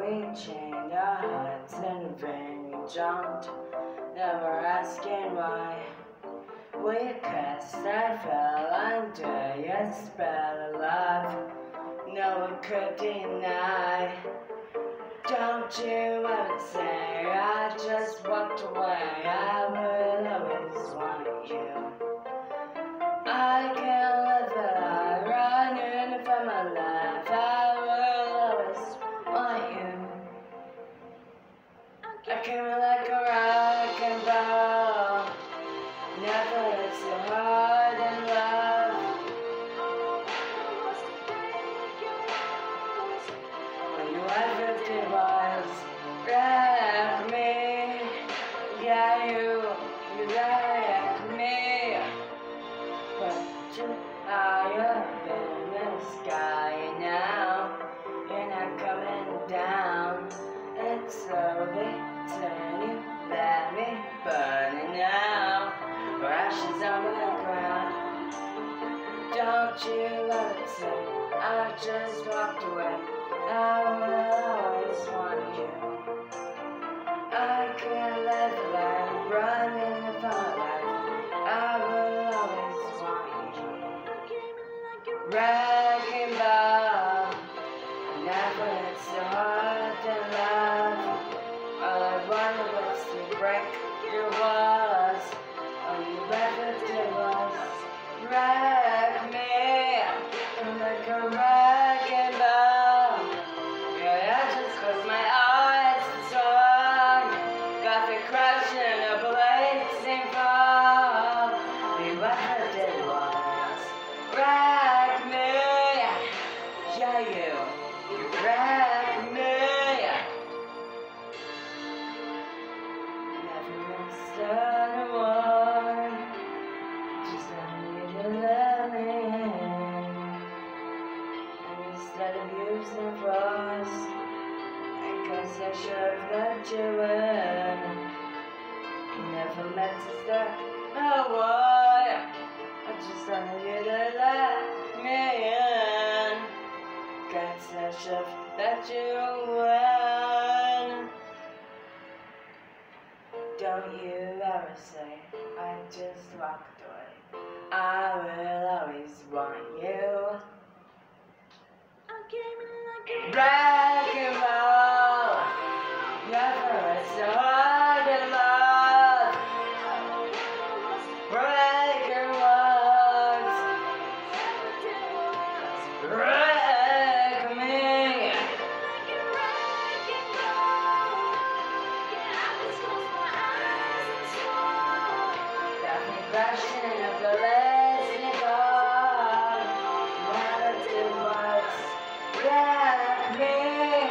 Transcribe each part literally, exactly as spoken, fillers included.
we chained our hearts in vain. We jumped, never asking why. We kissed and fell under your spell of love. No one could deny. Don't you ever say I just walked away. I will always want you. I can't live a lie, running from my life. I will always want you. I came like a wrecking ball. Never it's so hard in love. When you ever did was wreck me. Yeah, you, you wreck me. But you higher than the sky now. You're not coming down. It's slowly turning, let me burning now. Ashes on the ground. Don't you ever say I just walked away. I will always want you. I can't live a life running from my life. I will always want you. Wrecking ball. Never it's so hard to love. All I wanted was to break your walls. All you ever did was wreck me. I'm like a wrecking ball. Yeah, I just closed my eyes and saw got the crash in a blazing fall. All you ever did was wreck me. Yeah, you, you wreck me. Never missed a war. Just wanted you to let me in. And instead of using force, I guess I should have let you in. Never meant to start a war. I just wanted you to let me in. Guess I should have let you in. Don't you ever say I just walked away. I will always want you. Wrecking ball. Never it's so hard to love. Breaking walls. Wreck me. Got me crashing up the blazing fall. What I did was wreck me.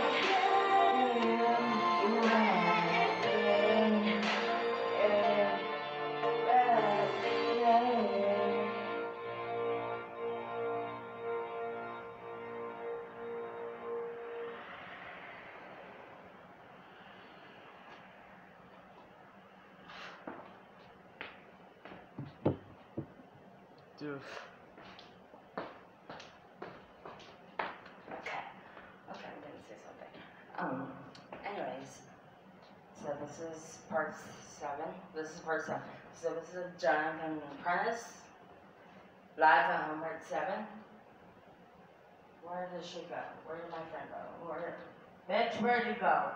Doof. Okay. Okay, I'm gonna say something. Um, anyways, so this is part seven. This is part seven. So this is Jonathan Prentice, live at home part seven. Where did she go? Where did my friend go? Where, bitch, where'd you go?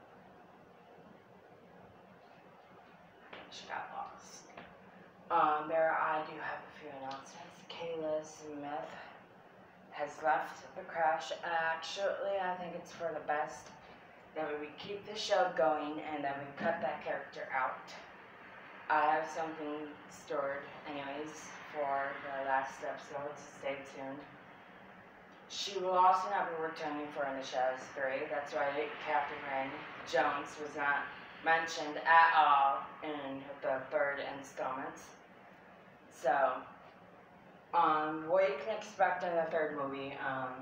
She got lost. Um, there I do have a few announcements. Kayla Smith has left the crash. Actually, I think it's for the best that we keep the show going and then we cut that character out. I have something stored anyways for the last episode, so stay tuned. She will also not be returning for In the Shadows three. That's why Catherine Jones was not mentioned at all in the third installment. So, um, what you can expect in the third movie, um,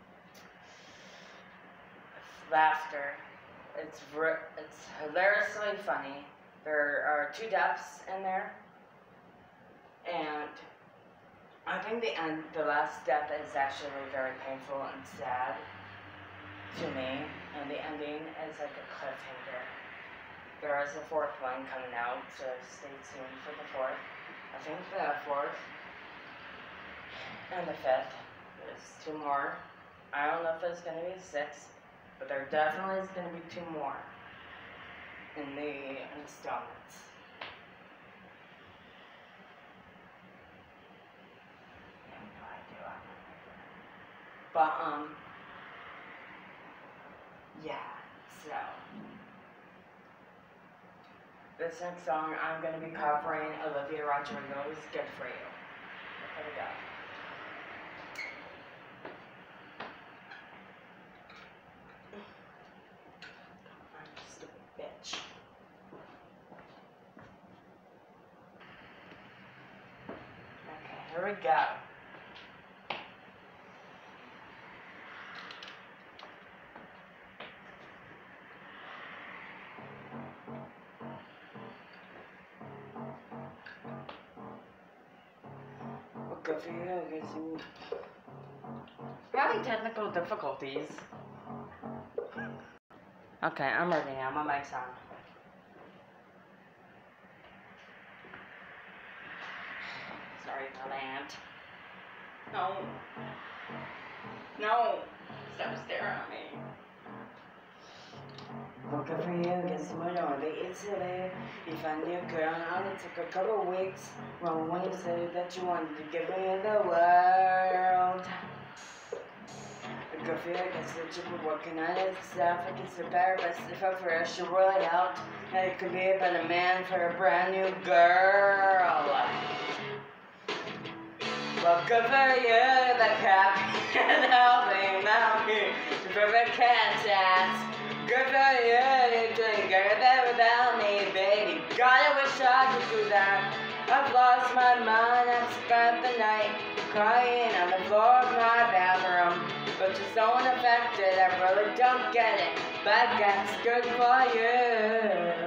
laughter. It's it's hilariously funny. There are two deaths in there, and I think the end, the last death is actually very painful and sad to me. And the ending is like a cliffhanger. There is a fourth one coming out, so stay tuned for the fourth. I think the fourth and the fifth. There's two more. I don't know if there's going to be a sixth, but there definitely is going to be two more in the installments. I have no idea. But, um, yeah, so. This next song I'm going to be covering Olivia Rodrigo's Good For You. Here we go. Bitch. Okay, here we go. Well, good for you, because you having technical difficulties. Okay, I'm ready now. My mic's on. Sorry, Galant. No. No. Stop staring at me. Well, good for you. Guess what? On the Italy, you found your girl. It only took a couple weeks. Well, when you said that you wanted to give me the world. Good for you, I guess that you've been working on it stuff. I guess the better, but if I first you really out, and it could be about a man for a brand new girl. Well, good for you, the crap and helping about me. For the cat's ass. Good for you, you're doing good without me, baby. God, I wish I could do that. I've lost my mind, I've spent the night crying on the floor of my bathroom. But you're so unaffected, I really don't get it. But that's good for you.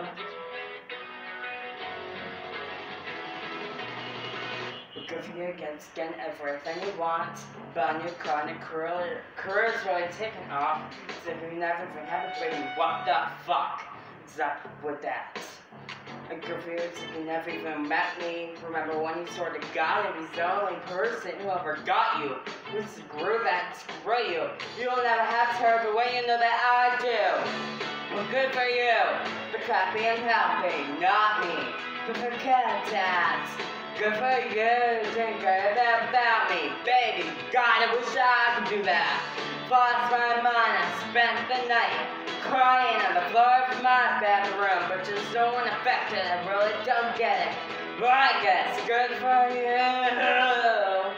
Good for you, against getting everything you want. But on your car, and your career, career's really taking off. So if you never even have a baby, what the fuck is up with that? And good for you, if you never even met me. Remember when you sort of got him, he's the only person who ever got you. You screw that, screw you. You'll never have her the way you know that I do. Well, good for you. The clappy and helping, not me. Good for cat ass. Good for you, drink about me, baby. God, I wish I could do that. Lost my mind, I spent the night crying on the floor of my bathroom, but you're so unaffected, I really don't get it. But I guess good for you.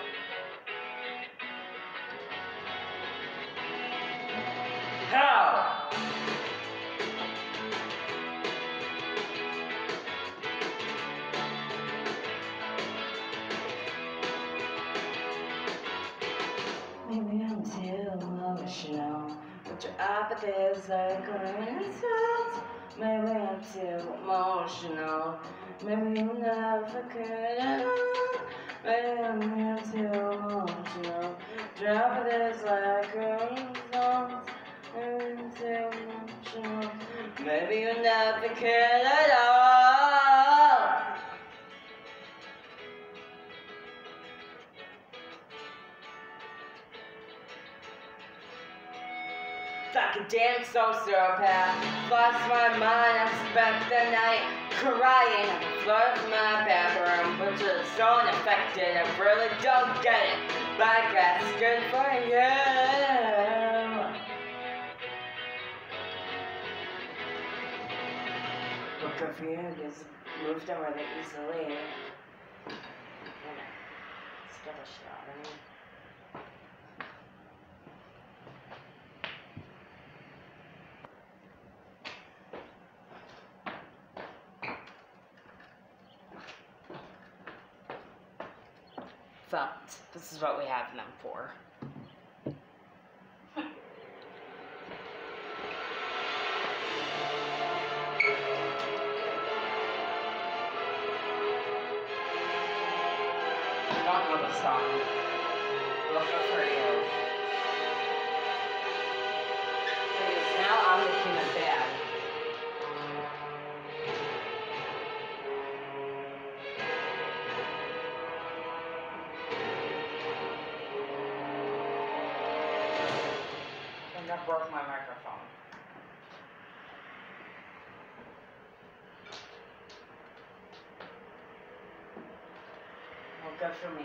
How? Maybe I'm too emotional, but your apathy is like an insult. Maybe I'm too emotional, maybe you never could. Maybe I'm too emotional, your apathy is like an insult. Maybe I'm too emotional, maybe you never could at all. Like a damn sociopath, lost my mind, I spent the night crying on the floor of my bathroom, but you're so unaffected, I really don't get it, but I guess good for you. Well, good for you, just moved on really easily. Let's get a shot, right? But this is what we have them for. I don't know the song. Look up for you. It is now I broke my microphone. Well, good for me.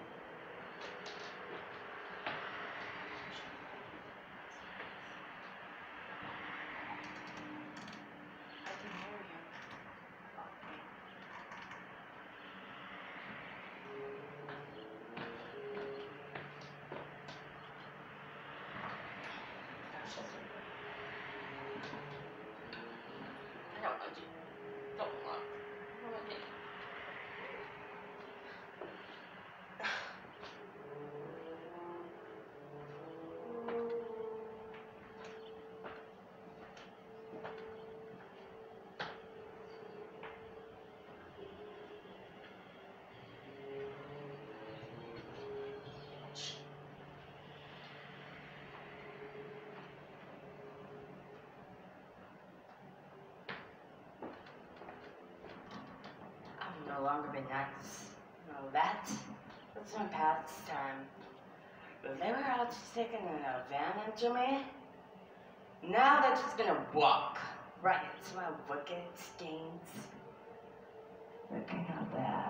I can hear you. I don't want you. Don't look. I don't want you. No longer be nice. No, that, that's my pastime. But they were out just taking an advantage of me. Now they're just gonna walk right into my wicked schemes. Looking how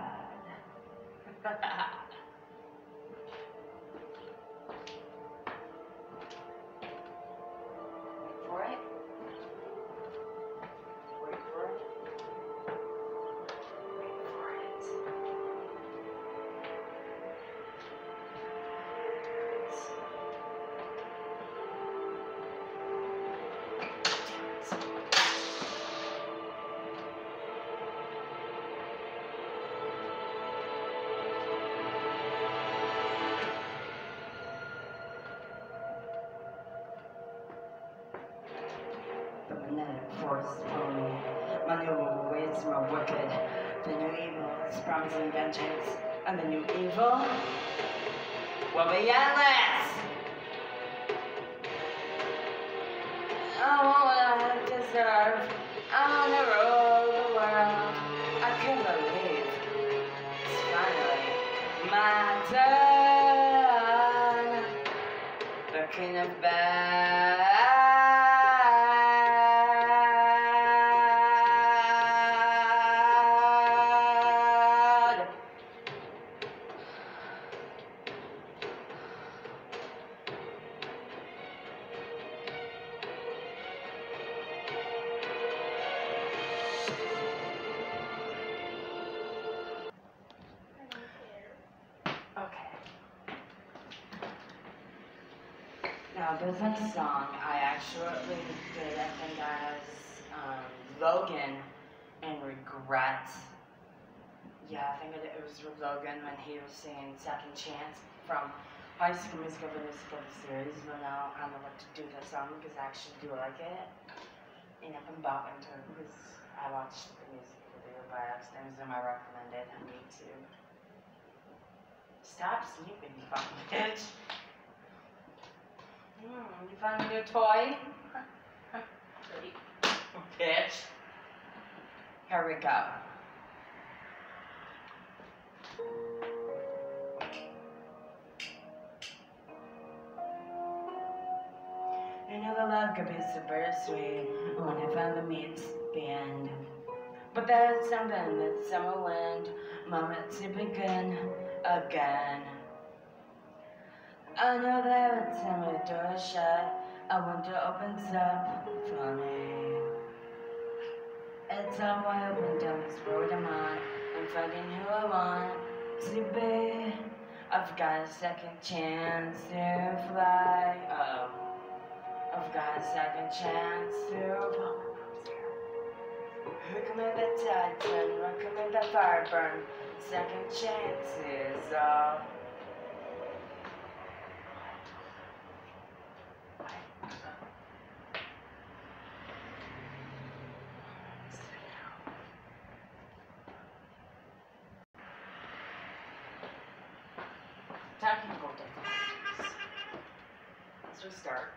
bad. Wait for it. Wait for it. Forced upon me. My new ways were wicked. The new evil is promising vengeance, and the new evil will be endless. I want what I deserve. I want to rule the world. I can't believe it's finally my turn. The king of bad. Now, this next song I actually did, I think, as um, Logan in Regret. Yeah, I think it, it was Logan when he was singing Second Chance from High School Musical, the musical series. But now I don't know what to do with that song because I actually do like it. And I've been bopping to it because I watched the music video by accident and I recommended it on YouTube. Stop sleeping, you fucking bitch. Hmm, you found a new toy? Bitch. Here we go. I know the love could be so bittersweet when I finally meet the end. But there's something that summer wind moment to begin again. I know that every time the door is shut, a window opens up for me. It's all wide open down this road I'm on. I'm finding who I want to be. I've got a second chance to fly. Uh oh. I've got a second chance to fly. Who can make that tide turn? Who can make that fire burn? Second chances all. Technical difficulties. Let's restart.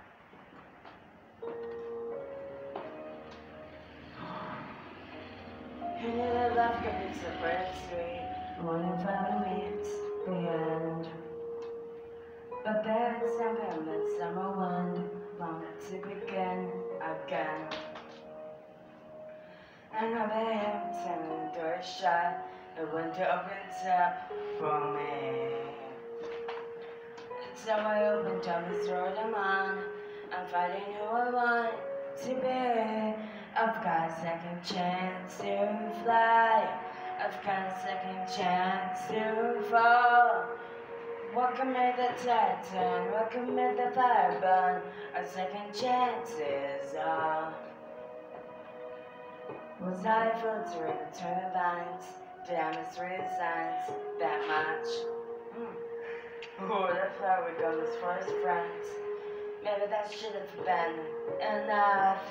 You knew that love could be so bittersweet when it finally meets the end. But there's something that summer wind want it to begin again. And I've been ten doors shut, the window opens up for me. So I opened up the door to mine. I'm fighting who I want to be. I've got a second chance to fly. I've got a second chance to fall. Welcome to the Titan, welcome to the fire burn. A second chance is all. Was I filtering between the lines? Did I misread the signs that much? Mm. Who would have thought we'd go this far as friends? Maybe that should have been enough.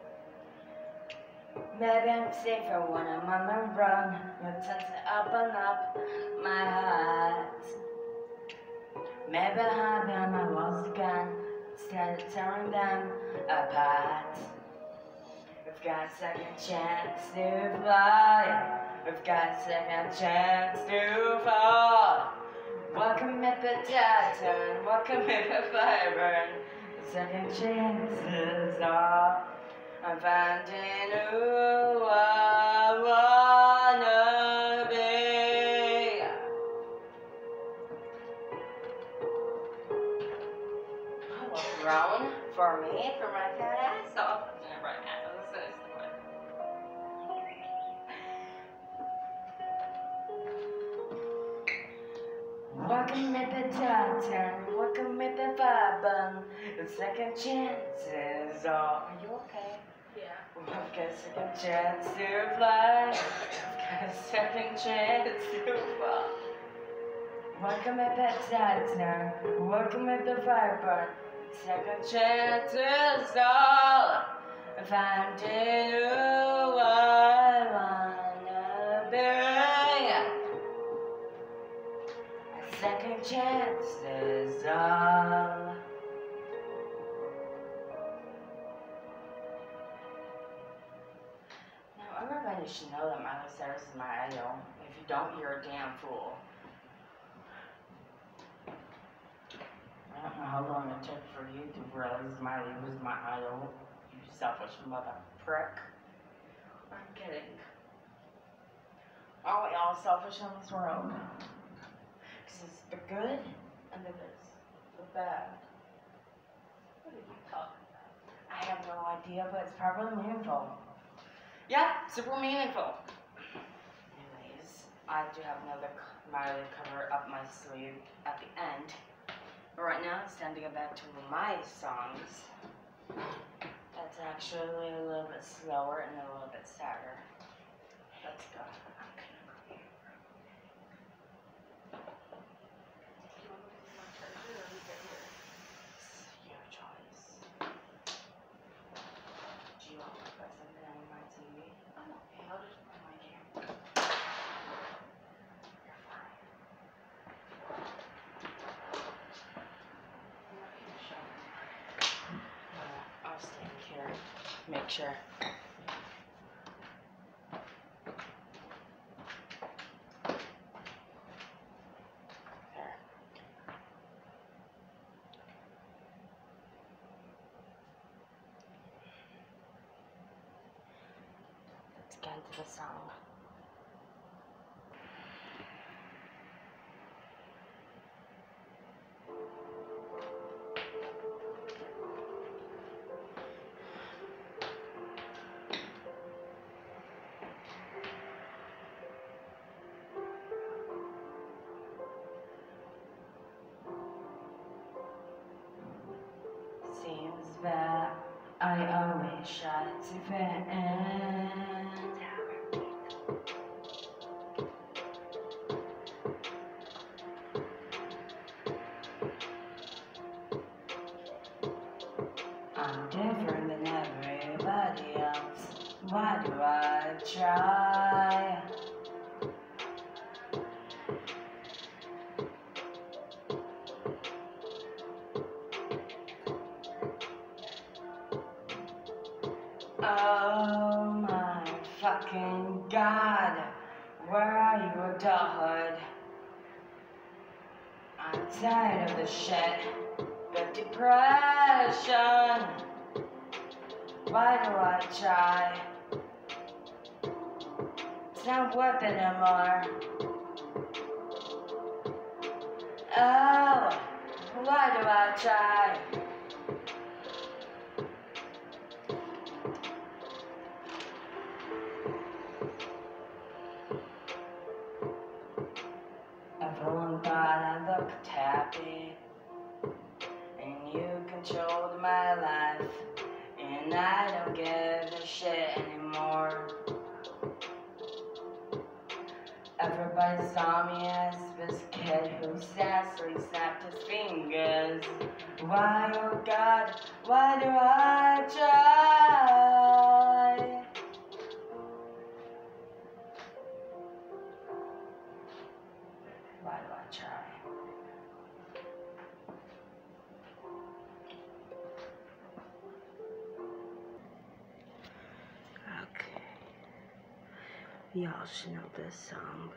Maybe I'm safer when I'm on the run. You tend to open up my heart. Maybe I'll be on my walls again instead of tearing them apart. We've got a second chance to fly. We've got a second chance to fall. Welcome at the Titan, welcome at the fire burn. The second chance is all. I'm finding who I wanna be. Oh, a throne for me, for my fat ass off. Right now, this is stupid. Welcome at the Titan, welcome at the fire burn. The second chance is all. Are you okay? Yeah. I've got a second chance to fly. I've got a second chance to fall. Welcome at the Titan, welcome at the fire burn. Second chance is all. Finding who I wanna be. A second chance is all. Now everybody should know that Miley Cyrus is my idol. If you don't, you're a damn fool. I don't know how long it took for you to realize Miley was my idol. You selfish mother prick. I'm kidding. Aren't we all selfish in this world? Because it's the good and the this, the bad. What are you talking about? I have no idea, but it's probably meaningful. Yeah, super meaningful. Anyways, I do have another Miley cover up my sleeve at the end. But right now, it's time to get back to my songs. That's actually a little bit slower and a little bit sadder. Let's go. It's your choice. Do you want to put something on my T V? I'm okay. I'll just put my camera. You're fine. I'm not in the shower. Uh, I'll stand here. Make sure. There. Let's get into the song. Seems that I always try to fit in. I'm different than everybody else. Why do I try? Oh my fucking God, where are you, adulthood? I'm tired of this shit. the depression. Why do I try? It's not worth it anymore. Oh, why do I try? Everyone thought I looked happy, and you controlled my life, and I don't give a shit anymore. Everybody saw me as this kid who sassily snapped his fingers. Why, oh God, why do I try? Why do I try? Okay. Y'all should know this song.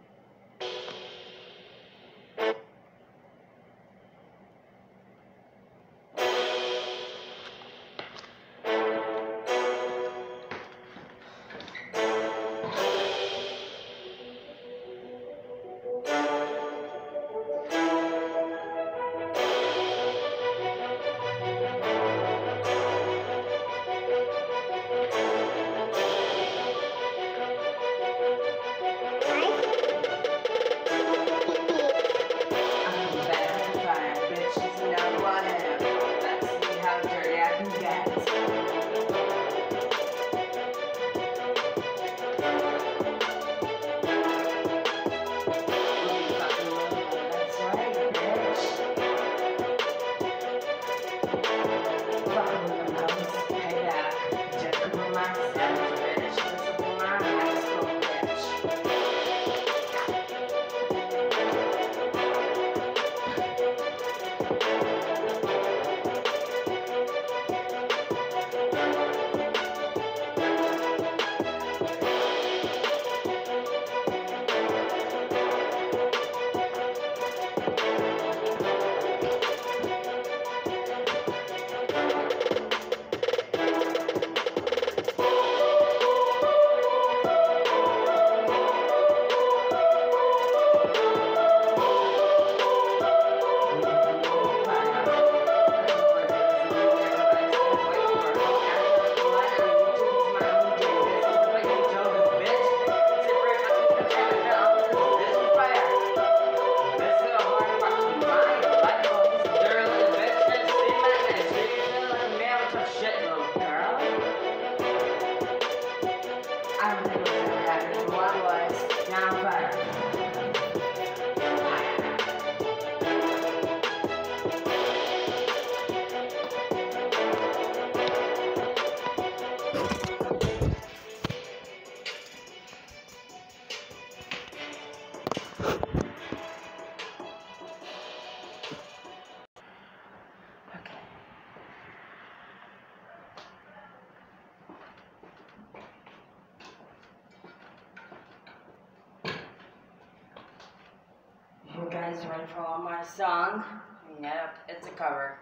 You guys ready for my song? Yep, it's a cover.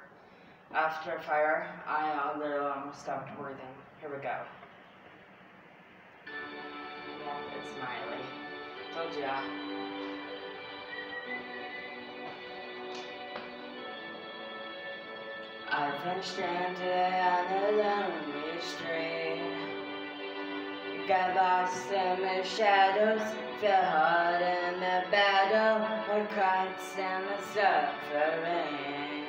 After Fire, I literally almost stopped breathing. Here we go. Yeah, it's Miley. Told ya. I ventured into on a lonely street. Got lost in the shadows, fell hard in the battle, I cried and the suffering.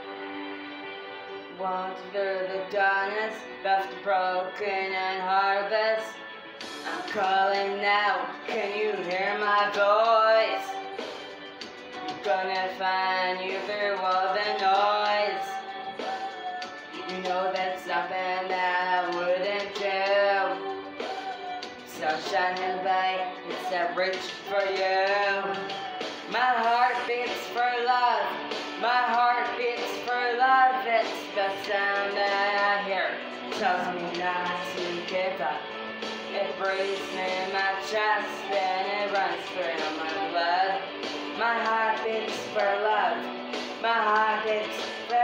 Walked through the darkness, left broken and heartless. I'm calling now, can you hear my voice? I'm gonna find you through all the noise. You know that's something that I wouldn't do. So shining bright, it's a reach for you. My heart beats for love, my heart beats for love. It's the sound that I hear, tells me not to give up. It breathes in my chest and it runs through my blood. My heart beats for love, my heart beats for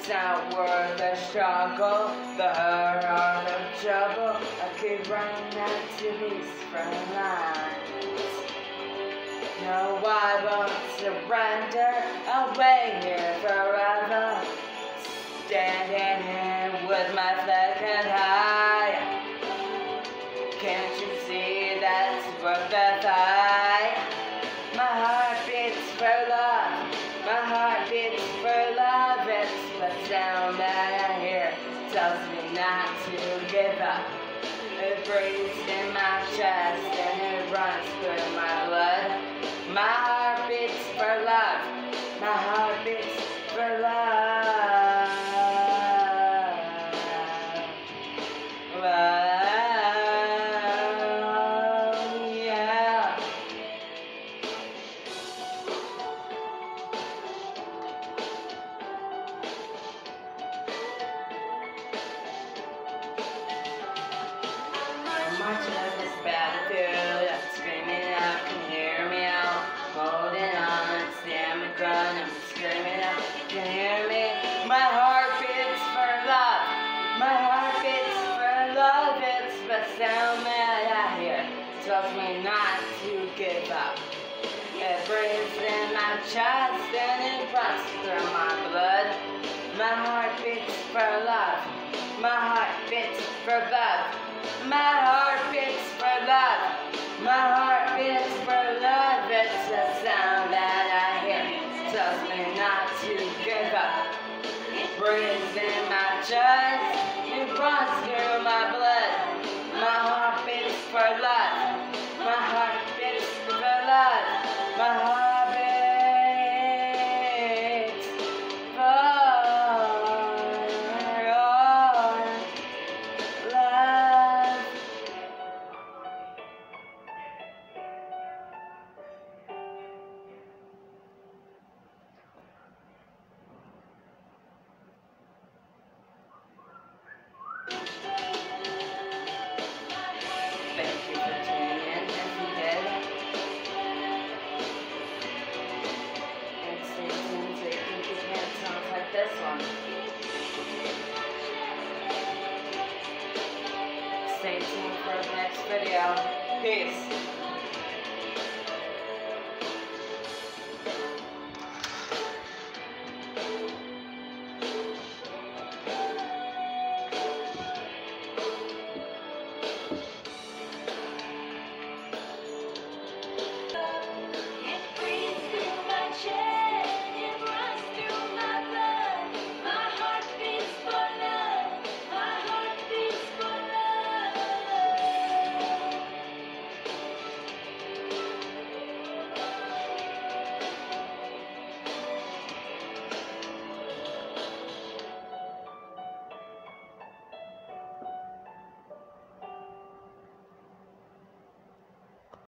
It's not worth the struggle, the hurt or the trouble. I keep running activities from lines. No, I won't surrender. I'll wait here forever, standing here with my flag held high. Can't you see that's worth the fight? My heart beats for love. My heart beats for love. It's the sound that I hear. Tells me not to give up. It breathes in my chest and it runs through my blood. My heart beats for love. My heart beats for love. Love. Marching up this battlefield, I'm screaming out, can you hear me out? Holding on, stand my ground, I'm screaming out, can you hear me? My heart beats for love, my heart beats for love, it's the sound that I hear, tells me not to give up. It breathes in my chest and it runs through my blood. My heart beats for love, my heart beats for love. My heart beats for love. My heart beats for love. It's the sound that I hear. Tells me not to give up. It breathes in my chest. It runs through my blood. My heart beats for love. My heart beats for love. My heart beats for love. Thank you for tuning in, if you did. And stay tuned so you can keep hearing songs like this one. Stay tuned for the next video. Peace.